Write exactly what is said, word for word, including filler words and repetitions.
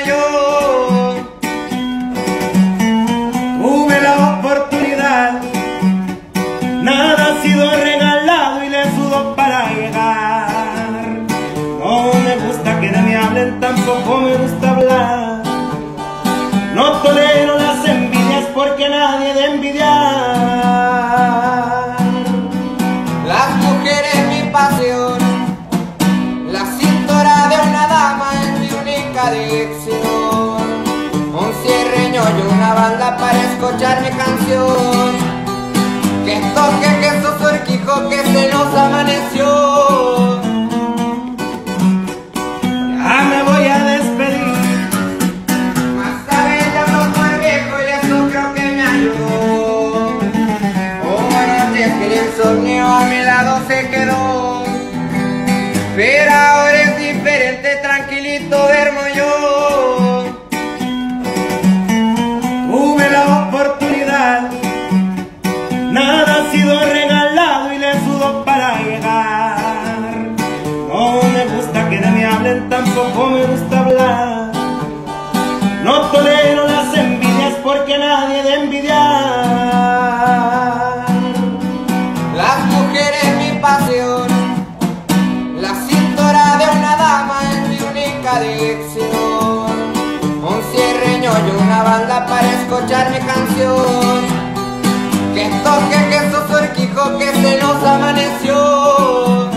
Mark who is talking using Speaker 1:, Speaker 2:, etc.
Speaker 1: yo. Tuve la oportunidad, nada ha sido regalado y le sudo para llegar. No me gusta que de mí hablen, tampoco me gusta hablar. No tolero las envidias porque nadie de envidiar.
Speaker 2: Las mujeres mi pasión, la cintura de una dama es mi única adicción. Un cierreño y una banda para escuchar mi canción. Que toque, que sos orquijo, que se nos amaneció.
Speaker 1: Ya me voy a despedir.
Speaker 2: Más tarde ya no fue viejo y eso creo que me ayudó. Ahora es que el insomnio a mi lado se quedó. Pero ahora es diferente, tranquilito duermo yo.
Speaker 1: Tuve la oportunidad, nada ha sido regalado y le sudo para llegar. No me gusta que de mí hablen, tampoco me gusta hablar. No tolero las envidias porque nadie de envidiar.
Speaker 2: Las mujeres mi pasión, la cintura de una dama es mi única adicción. Un cierreño y una banda para escuchar mi canción. Que toque, que sos orquijo, que se nos amaneció.